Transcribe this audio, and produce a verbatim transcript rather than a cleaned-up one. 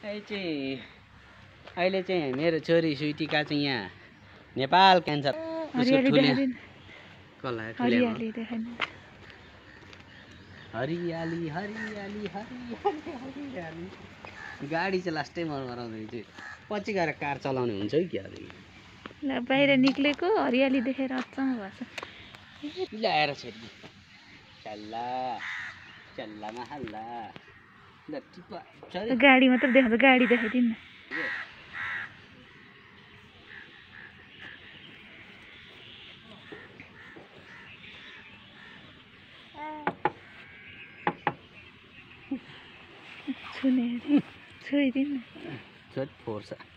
अहिले चाहिँ अहिले चाहिँ मेरो छोरी स्विटीका चाहिँ यहाँ नेपाल क्यान्सर हरियाली देखाइदिनु कसलाई हरियाली देखाइदिनु हरियाली हरियाली हरियाली हरियाली गाडी चाहिँ लास्टै मन मराउँदैन चाहिँ पछि गएर कार चलाउने हुन्छ कि क्या ल बाहिर निक्लेको हरियाली देखेर अचम्म भएको छ ल्याएर छोरी चल्ला चल्लामा हल्ला ल टिपा छोरी गाडी मात्र देखाउँछ गाडी देखाइदिनु न छुने छोइदिनु छोरी फोर्छ